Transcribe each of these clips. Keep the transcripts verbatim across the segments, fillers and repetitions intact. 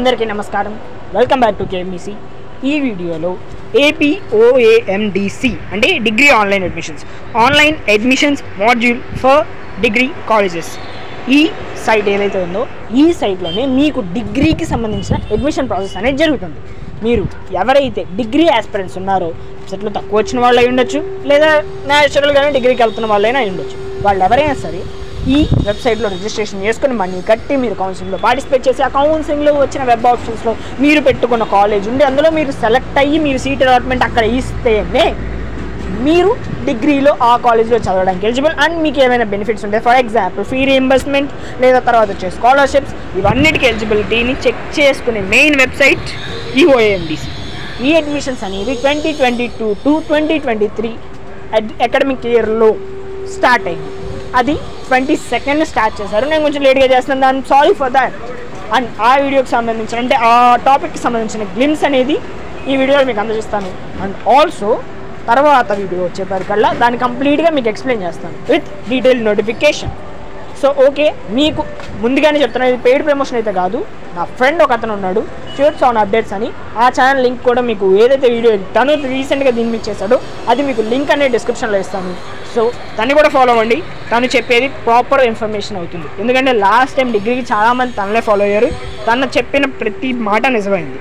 అందరికీ నమస్కారం. Welcome back to K M E C. ఈ వీడియోలో AP O A M D C అంటే degree online admissions online admissions module for degree colleges ఈ site ఏదైతే ఉందో ఈ సైట్లోనే మీకు డిగ్రీకి సంబంధించిన అడ్మిషన్ ప్రాసెస్ అనేది జరుగుతుంది. మీరు ఎవరైతే డిగ్రీ ఆస్పిరెంట్స్ ఉన్నారో సెట్లో తక్కువ వచ్చిన వాళ్ళు అయి ఉండొచ్చు, లేదా న్యాచురల్గానే డిగ్రీకి వెళ్తున్న వాళ్ళైనా అయి ఉండొచ్చు. వాళ్ళు ఎవరైనా సరే ఈ వెబ్సైట్లో రిజిస్ట్రేషన్ చేసుకుని మనీ కట్టి మీరు కౌన్సిలింగ్లో పార్టిసిపేట్ చేసి ఆ కౌన్సిలింగ్లో వచ్చిన వెబ్ ఆప్షన్స్లో మీరు పెట్టుకున్న కాలేజ్ ఉండి అందులో మీరు సెలెక్ట్ అయ్యి మీరు సీట్ అలాట్మెంట్ అక్కడ ఇస్తేనే మీరు డిగ్రీలో ఆ కాలేజ్లో చదవడానికి ఎలిజిబుల్. అండ్ మీకు ఏమైనా బెనిఫిట్స్ ఉంటాయి, ఫర్ ఎగ్జాంపుల్ ఫీ రీఎంబర్స్మెంట్ లేదా తర్వాత వచ్చే స్కాలర్షిప్స్, ఇవన్నిటికీ ఎలిజిబిలిటీని చెక్ చేసుకునే మెయిన్ వెబ్సైట్ ఈ O A M D C. ఈ అడ్మిషన్స్ అనేవి twenty twenty two to twenty twenty three academic ఇయర్లో స్టార్ట్ అయింది. అది ట్వంటీ సెకండ్ స్టార్ట్ చేశారు. నేను కొంచెం లేట్గా చేస్తున్నాను, దాన్ని సారీ ఫర్ దాట్. అండ్ ఆ వీడియోకి సంబంధించిన అంటే ఆ టాపిక్కి సంబంధించిన గ్లిమ్స్ అనేది ఈ వీడియోలో మీకు అందజేస్తాను. అండ్ ఆల్సో తర్వాత వీడియో వచ్చేసరికల్లా దాన్ని కంప్లీట్గా మీకు ఎక్స్ప్లెయిన్ చేస్తాను with detail notification. So okay, మీకు ముందుగానే చెప్తున్నాను, ఇది పెయిడ్ ప్రమోషన్ అయితే కాదు. నా ఫ్రెండ్ ఒక అతను ఉన్నాడు, షూట్స్ ఆన్ అప్డేట్స్ అని, ఆ ఛానల్ లింక్ కూడా మీకు ఏదైతే వీడియో తను రీసెంట్గా దీని మీకు చేశాడో అది మీకు లింక్ అనేది డిస్క్రిప్షన్లో ఇస్తాను. సో తను కూడా ఫాలో అవ్వండి, తను చెప్పేది ప్రాపర్ ఇన్ఫర్మేషన్ అవుతుంది. ఎందుకంటే లాస్ట్ టైం డిగ్రీకి చాలామంది తనలే ఫాలో అయ్యారు, తను చెప్పిన ప్రతి మాట నిజమైంది.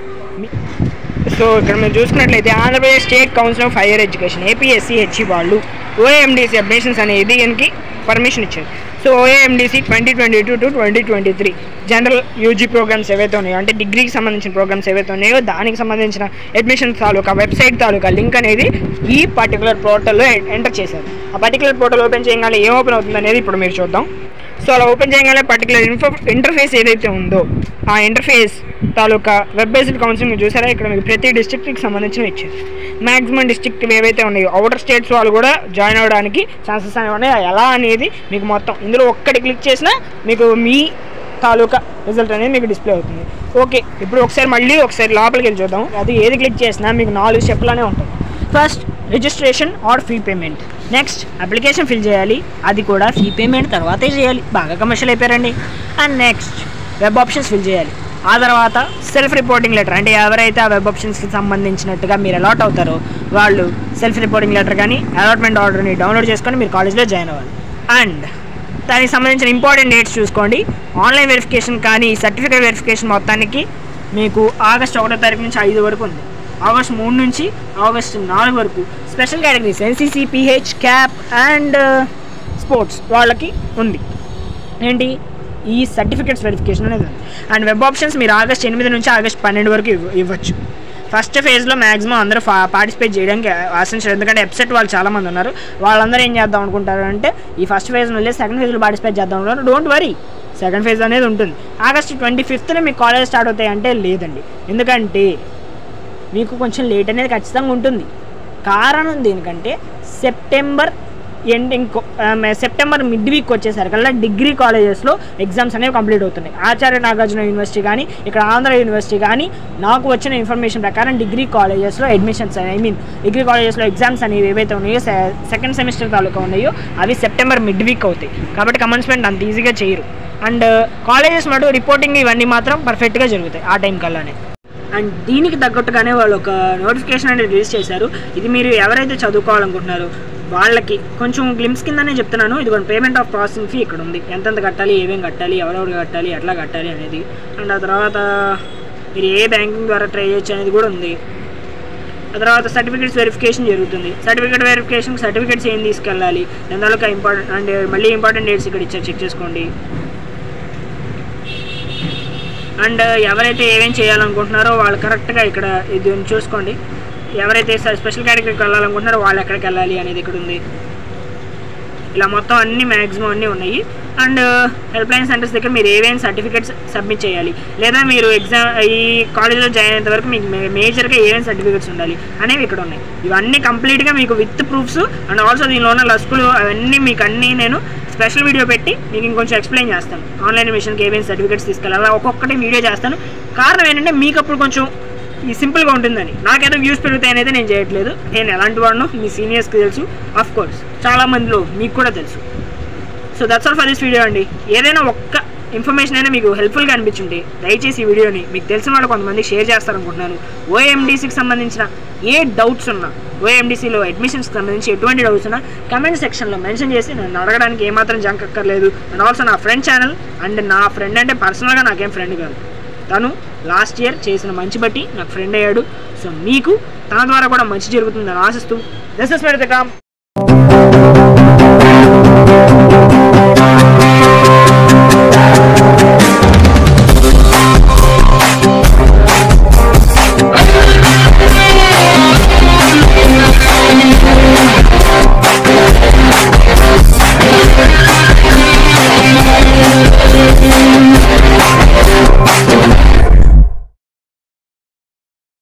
సో ఇక్కడ మీరు చూసుకున్నట్లయితే Andhra Pradesh state council of higher education A P S C H E వాళ్ళు O A M D C admissions అనేది దీనికి పర్మిషన్ ఇచ్చారు. So O A M D C twenty twenty two to twenty twenty three general UG programmes ఏవైతే ఉన్నాయో అంటే డిగ్రీకి సంబంధించిన programmes ఏవైతే ఉన్నాయో దానికి సంబంధించిన అడ్మిషన్ తాలూకా వెబ్సైట్ తాలూకా లింక్ అనేది ఈ పర్టికులర్ పోర్టల్లో ఎంటర్ చేశారు. ఆ పర్టికులర్ పోర్టల్ ఓపెన్ చేయగానే ఏం ఓపెన్ అవుతుంది అనేది ఇప్పుడు మీరు చూద్దాం. సో అలా ఓపెన్ చేయగానే పర్టికులర్ ఇన్ఫో ఇంటర్ఫేస్ ఏదైతే ఉందో ఆ ఇంటర్ఫేస్ తాలూకా వెబ్ బేస్డ్ కౌన్సిలింగ్ మీరు చూసారా, ఇక్కడ మీకు ప్రతి డిస్ట్రిక్ట్కి సంబంధించిన ఇచ్చారు. మ్యాక్సిమం డిస్ట్రిక్ట్ ఏవైతే ఉన్నాయో అవుటర్ స్టేట్స్ వాళ్ళు కూడా జాయిన్ అవ్వడానికి ఛాన్సెస్ అనేవి ఉన్నాయి. ఎలా అనేది మీకు మొత్తం ఇందులో ఒక్కటి క్లిక్ చేసినా మీకు మీ తాలూకా రిజల్ట్ అనేది మీకు డిస్ప్లే అవుతుంది. ఓకే, ఇప్పుడు ఒకసారి మళ్ళీ ఒకసారి లోపలికి వెళ్ళి చూద్దాం. అది ఏది క్లిక్ చేసినా మీకు నాలుగు స్టెప్లనే ఉంటాయి. First registration or fee payment, next application fill చేయాలి, అది కూడా ఫీ పేమెంట్ తర్వాతే చేయాలి, బాగా కమర్షియల్ అయిపోయారండి. And next web options fill చేయాలి, ఆ తర్వాత సెల్ఫ్ రిపోర్టింగ్ లెటర్ అంటే ఎవరైతే ఆ వెబ్ ఆప్షన్స్కి సంబంధించినట్టుగా మీరు అలాట్ అవుతారో వాళ్ళు సెల్ఫ్ రిపోర్టింగ్ లెటర్ కానీ అలాట్మెంట్ ఆర్డర్ని డౌన్లోడ్ చేసుకొని మీరు కాలేజ్లో జాయిన్ అవ్వాలి. అండ్ దానికి సంబంధించిన ఇంపార్టెంట్ డేట్స్ చూసుకోండి. ఆన్లైన్ వెరిఫికేషన్ కానీ సర్టిఫికేట్ వెరిఫికేషన్ మొత్తానికి మీకు ఆగస్ట్ ఒకటో తారీఖు నుంచి ఐదు వరకు ఉంది. ఆగస్ట్ మూడు నుంచి ఆగస్ట్ నాలుగు వరకు special categories N C C, P H, CAP and sports వాళ్ళకి ఉంది ఏంటి ఈ సర్టిఫికేట్స్ వెరిఫికేషన్ అనేది ఉంది. అండ్ వెబ్ ఆప్షన్స్ మీరు ఆగస్ట్ ఎనిమిది నుంచి ఆగస్ట్ పన్నెండు వరకు ఇవ్వ ఇవ్వచ్చు ఫస్ట్ ఫేజ్లో మ్యాక్సిమం అందరూ పార్టిసిపేట్ చేయడానికి ఆశించారు, ఎందుకంటే వెబ్సైట్ వాళ్ళు చాలామంది ఉన్నారు. వాళ్ళందరూ ఏం చేద్దాం అనుకుంటారు అంటే ఈ ఫస్ట్ ఫేజ్ నుండి సెకండ్ ఫేజ్లో పార్టిసిపేట్ చేద్దాం అనుకుంటారు. డోంట్ వరీ, సెకండ్ ఫేజ్ అనేది ఉంటుంది. ఆగస్ట్ ట్వంటీ ఫిఫ్త్లో మీకు కాలేజ్ స్టార్ట్ అవుతాయి అంటే లేదండి, ఎందుకంటే మీకు కొంచెం లేట్ అనేది ఖచ్చితంగా ఉంటుంది. కారణం దేనికంటే September ending September mid week వచ్చేసరికల్లా డిగ్రీ కాలేజెస్లో ఎగ్జామ్స్ అనేవి కంప్లీట్ అవుతున్నాయి. ఆచార్య నాగార్జున యూనివర్సిటీ కానీ ఇక్కడ ఆంధ్ర యూనివర్సిటీ కానీ నాకు వచ్చిన ఇన్ఫర్మేషన్ ప్రకారం డిగ్రీ కాలేజెస్లో అడ్మిషన్స్ ఐ మీన్ డిగ్రీ కాలేజెస్లో ఎగ్జామ్స్ అనేవి ఏవైతే ఉన్నాయో సెకండ్ సెమిస్టర్ తాలూకా ఉన్నాయో అవి సెప్టెంబర్ మిడ్ వీక్ అవుతాయి. కాబట్టి కమెన్స్మెంట్ అంత ఈజీగా చేయరు. అండ్ కాలేజెస్ మటు రిపోర్టింగ్ ఇవన్నీ మాత్రం పర్ఫెక్ట్గా జరుగుతాయి ఆ టైం కల్లానే. అండ్ దీనికి తగ్గట్టుగానే వాళ్ళు ఒక నోటిఫికేషన్ అనేది రిలీజ్ చేశారు. ఇది మీరు ఎవరైతే చదువుకోవాలనుకుంటున్నారో వాళ్ళకి కొంచెం గ్లిమ్స్ కిందనే చెప్తున్నాను. ఇది కొన్ని పేమెంట్ ఆఫ్ ప్రాసెసింగ్ ఫీ ఇక్కడ ఉంది, ఎంతెంత కట్టాలి, ఏమేమి కట్టాలి, ఎవరెవరు కట్టాలి, ఎట్లా కట్టాలి అనేది. అండ్ ఆ తర్వాత మీరు ఏ బ్యాంకింగ్ ద్వారా ట్రై చేయొచ్చు అనేది కూడా ఉంది. ఆ తర్వాత సర్టిఫికేట్స్ వెరిఫికేషన్ జరుగుతుంది. సర్టిఫికేట్ వెరిఫికేషన్ సర్టిఫికేట్స్ ఏం తీసుకెళ్ళాలి దానిలో ఇంపార్టెంట్ అండ్ మళ్ళీ ఇంపార్టెంట్ డేట్స్ ఇక్కడ ఇచ్చారు, చెక్ చేసుకోండి. అండ్ ఎవరైతే ఏమేమి చేయాలనుకుంటున్నారో వాళ్ళు కరెక్ట్గా ఇక్కడ ఇది చూసుకోండి. ఎవరైతే స్పెషల్ కేటగిరీకి వెళ్ళాలనుకుంటున్నారో వాళ్ళు ఎక్కడికి వెళ్ళాలి అనేది ఇక్కడ ఉంది. ఇలా మొత్తం అన్ని మ్యాక్సిమం అన్నీ ఉన్నాయి. అండ్ హెల్ప్ లైన్ సెంటర్స్ దగ్గర మీరు ఏమేమి సర్టిఫికేట్స్ సబ్మిట్ చేయాలి, లేదా మీరు ఎగ్జామ్ ఈ కాలేజ్లో జాయిన్ అయ్యేంత వరకు మీకు మేజర్గా ఏమేమి సర్టిఫికేట్స్ ఉండాలి అనేవి ఇక్కడ ఉన్నాయి. ఇవన్నీ కంప్లీట్గా మీకు విత్ ప్రూఫ్స్ అండ్ ఆల్సో దీనిలో ఉన్న లస్కులు అవన్నీ మీకు అన్నీ నేను స్పెషల్ వీడియో పెట్టి మీకు ఇంకొంచెం ఎక్స్ప్లెయిన్ చేస్తాను. ఆన్లైన్ అడ్మిషన్కి ఏమేమి సర్టిఫికేట్స్ తీసుకెళ్ళాలి అలా ఒక్కొక్కటి వీడియో చేస్తాను. కారణం ఏంటంటే మీకు అప్పుడు కొంచెం ఈ సింపుల్గా ఉంటుందని. నాకేదో వ్యూస్ పెరుగుతాయని అయితే నేను చేయట్లేదు. నేను ఎలాంటి వాడినో మీ సీనియర్స్కి తెలుసు, ఆఫ్ కోర్స్ చాలామందిలో మీకు కూడా తెలుసు. So that's all for this video అండి. ఏదైనా ఒక్క ఇన్ఫర్మేషన్ అయినా మీకు హెల్ప్ఫుల్గా అనిపించుంటే దయచేసి ఈ వీడియోని మీకు తెలిసిన వాళ్ళు కొంతమందికి షేర్ చేస్తారనుకుంటున్నాను. ఓఏఎండీసీకి సంబంధించిన ఏ డౌట్స్ ఉన్నా, ఓఏఎండీసీలో అడ్మిషన్స్కి సంబంధించి ఎటువంటి డౌట్స్ ఉన్నా కమెంట్ సెక్షన్లో మెన్షన్ చేసి నన్ను అడగడానికి ఏమాత్రం జంక్ అక్కర్లేదు. అండ్ ఆల్సో నా ఫ్రెండ్ ఛానల్, అండ్ నా ఫ్రెండ్ అంటే పర్సనల్గా నాకేం ఫ్రెండ్ కాదు, తను లాస్ట్ ఇయర్ చేసిన మంచి బట్టి నాకు ఫ్రెండ్ అయ్యాడు. సో మీకు తన ద్వారా కూడా మంచి జరుగుతుందని ఆశిస్తూ దిస్ ఇస్ హృతిక్.